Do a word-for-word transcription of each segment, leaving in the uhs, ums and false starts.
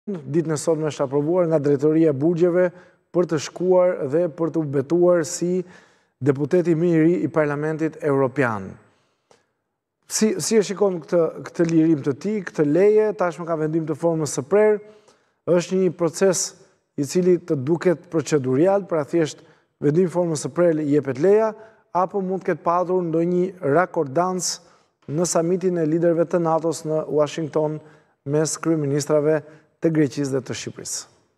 ditën e sotme është aprovuar nga Drejtoria e Burgjeve për të shkuar dhe për të betuar si deputeti më i ri i Parlamentit Evropian. Si, si e shikon këtë, këtë lirim të tij, këtë leje, tashmë ka vendim të formës së prerë, është një proces i cili të duket procedurial, pra thjesht vendim formës së prerë i jepet leja, apo mund të ketë padur ndonjë rakordancë në samitin e liderëve të NATO-s në Washington mes kryeministrave të Greqisë dhe të Shqipërisë.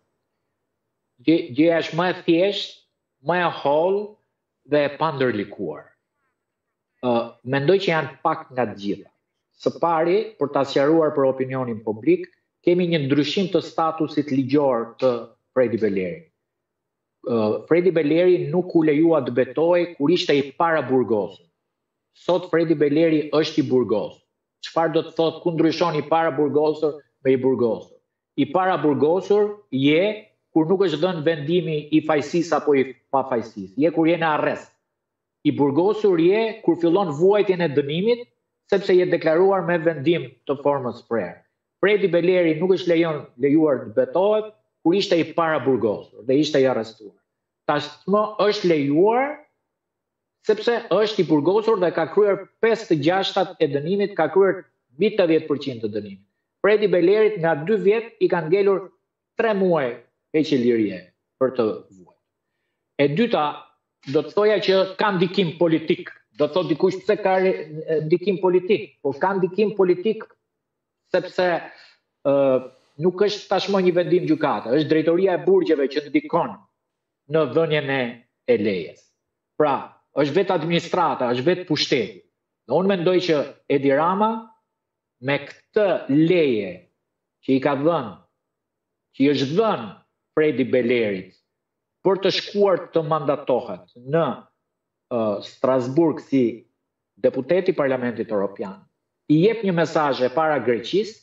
Gjëja është më e thjeshtë, më e hollë dhe e pandërlikuar. Uh, mendoj që janë pak nga të gjitha. Së pari, për ta sqaruar për opinionin publik, kemi një ndryshim të statusit ligjor të Fredi Beleri. Uh, Fredi Beleri nuk u lejua të betojë kur ishte i para burgosur. Sot Fredi Beleri është i burgosur. Çfarë do të thotë ku ndryshon i para burgosur me i burgosur? I para burgosur je kur nuk është dhënë vendimi i fajësisë apo i pafajësisë. Je kur je në arrest. I burgosur je kur fillon vuajtjen e dënimit, sepse je deklaruar me vendim të formës prerë. Fredi Beleri nuk është lejon, lejuar të betohet kur ishte i para burgosur dhe ishte i arrestuar. Tashmë është lejuar sepse është i burgosur dhe ka kryer pesë të gjashtat e dënimit, ka kryer mbi tetëdhjetë përqind të dënimit. Fredi Belerit nga dy vjet i kanë ngelur tre muaj heqje lirie për të vuajtur. E dyta, do të thoja që ka ndikim politik. Do të thotë dikush pse ka ndikim politik, por ka ndikim politik sepse uh, nuk është tashmë një vendim gjykate, është Drejtoria e Burgjeve që ndikon në dhënien e, e lejes. Pra, është vetë administrata, është vetë pushteti. Dhe unë mendoj që Edi Rama me këtë leje që i ka dhënë, që i është dhënë Fredi Belerit për të shkuar të mandatohet në uh, Strasburg si deputeti i Parlamentit Evropian, i jep një mesazh e para Greqisë,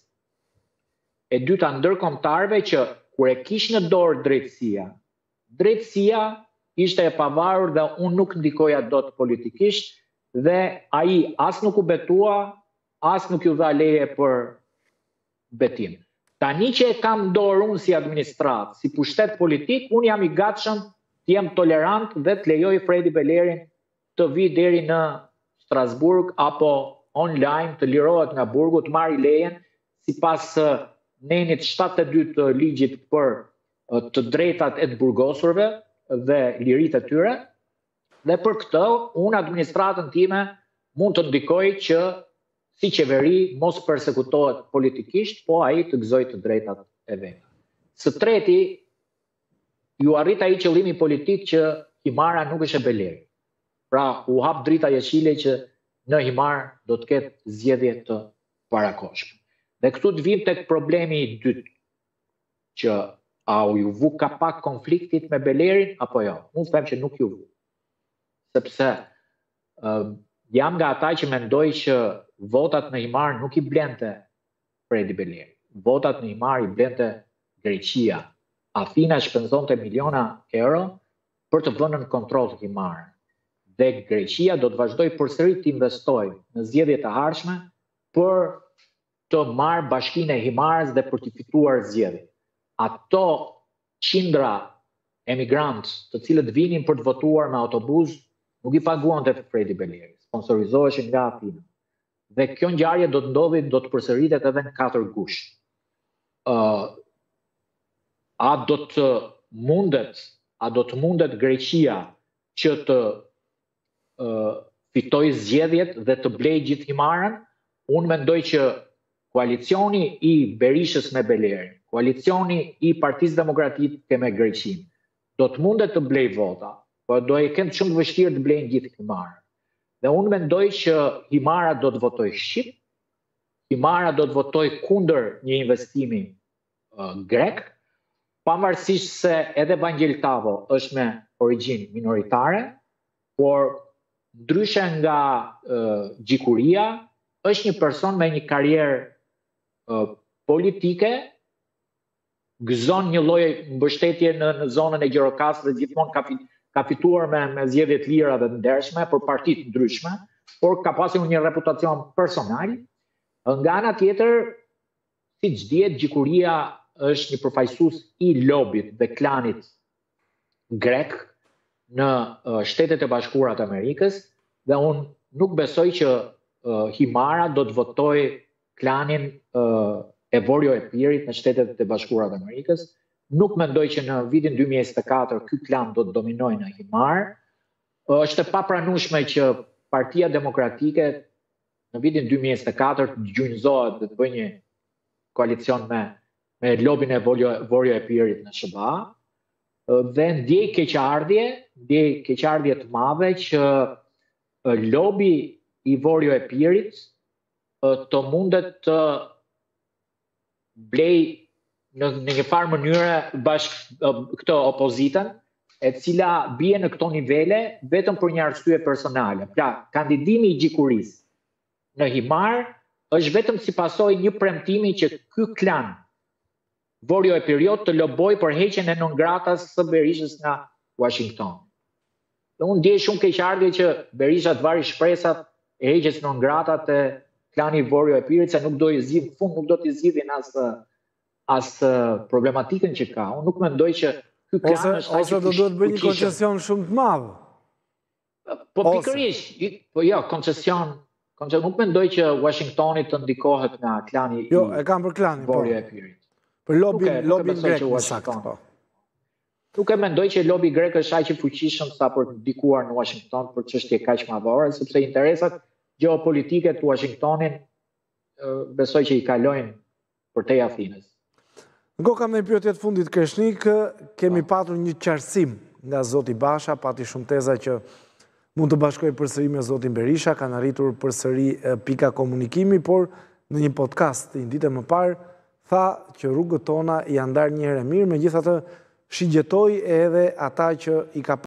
e dyta ndërkombëtarëve që kur e kish në dorë drejtësia, drejtësia ishte e pavarur dhe unë nuk ndikoja dot politikisht dhe ai as nuk u betua, as nuk ju dha leje për betim. Tani që e kam dorë unë si administrat, si pushtet politik, unë jam i gatshëm të jem tolerant dhe të lejoj Fredi Belerin të vi deri në Strasburg apo online të lirohet nga burgu, të marrë lejen sipas nenit shtatëdhjetë e dy të ligjit për të drejtat e të burgosurve dhe liritë e tyre. Dhe për këtë, unë administratën time mund të ndikoj që si qeveri mos persekutohet politikisht, po ai të gëzoj të drejtat e veta. Së treti, ju arrit ai qëllimi politik që Himara nuk është e Beleri. Pra, u hap drita jeshile që në Himar do të ketë zgjedhje të parakohshme. Dhe këtu të vim tek problemi i dytë, që a u ju vu kapak konfliktit me Belerin apo jo. Unë them që nuk ju vu. Sepse uh, jam nga ata që mendoj që votat në Himar nuk i blente Fredi Beleri. Votat në Himar i blente Greqia. Athina shpenzonte miliona euro për të vënë në kontroll të Himar. Dhe Greqia do të vazhdoj përsëri të investojë në zgjedhjet e ardhshme për të marrë bashkinë e Himarës dhe për të fituar zgjedhjet. Ato qindra emigrantë të cilët vinin për të votuar me autobus nuk i paguante Fredi Beleri, sponsorizoheshin nga Athina. Dhe kjo ngjarje do të ndodhi, do të përsëritet edhe në katër gush. Uh, a do të mundet, a do të mundet Greqia që të uh, fitojë zgjedhjet dhe të blejë gjithë Himarën? Unë mendoj që koalicioni i Berishës me Belerin, koalicioni i Partisë Demokratike me Greqinë, do të mundet të blejë vota, por do e kenë shumë vështirë të blejnë gjithë Himarën. Dhe unë mendoj që Himara do të votoj shqip, Himara do të votoj kundër një investimi uh, grek, pavarësisht se edhe Vangel Tavo është me origjinë minoritare, por ndryshe nga uh, Gjikuria, është një person me një karrierë uh, politike, gëzon një lloj mbështetje në, në zonën e Gjirokastrit dhe gjithmonë ka ka fituar me, me zgjedhje të lira dhe të ndershme për parti të ndryshme, por ka pasur një reputacion personal. Nga ana tjetër, siç dihet, Gjikuria është një përfaqësues i lobit dhe klanit grek në Shtetet e Bashkuara të Amerikës dhe unë nuk besoj që Himara do të votojë klanin e Vorjo Epirit në Shtetet e Bashkuara të Amerikës. Nuk mendoj që në vitin dy mijë e njëzet e katër ky klan do të dominojë në Himar. Është e papranueshme që Partia Demokratike në vitin dy mijë e njëzet e katër të gjunjëzohet dhe të bëjë një koalicion me me lobin e Vorjo Epirit në S B A. Dhe ndjej keqardhje, ndjej keqardhje të madhe që lobi i Vorjo Epirit të mundet të blej në një farë mënyre bashkë këtë opozitën, e cila bie në këto nivele vetëm për një arsye personale. Pra, kandidimi i gjikurisë në Himar është vetëm si pasojë një premtimi që ky klan Vorjo Epirit të loboj për heqjen e non gratas së Berishës nga Washington. Dhe unë ndjej shumë keqardhje që Berisha të vari shpresat e heqjes non gratat e klani Vorjo Epirit, se nuk do i zgjidhin, në fund nuk do t'i zgjidhin as as problematikën që ka. Unë nuk mendoj që ky klan është ose do duhet bëjë një koncesion shumë të madh. Po pikërisht, po jo, koncesion, koncesion nuk mendoj që Washingtoni të ndikohet nga klani jo, e kam për klanin Vorjo Epirit. Për lobin, lobin grek në sakt. Nuk e mendoj që lobi grek është aq i fuqishëm sa për të ndikuar në Washington për çështje kaq madhore, sepse interesat gjeopolitike të Washingtonit besoj që i kalojnë përtej Athinës. Në kam në pyetje të fundit Kreshnik, kemi patur një qartësim nga zoti Basha, pati shumë teza që mund të bashkoj përsëri me zotin Berisha, kanë arritur përsëri pika komunikimi, por në një podcast një ditë më parë, tha që rrugët tona janë ndarë një herë mirë, megjithatë shigjetoi edhe ata që i ka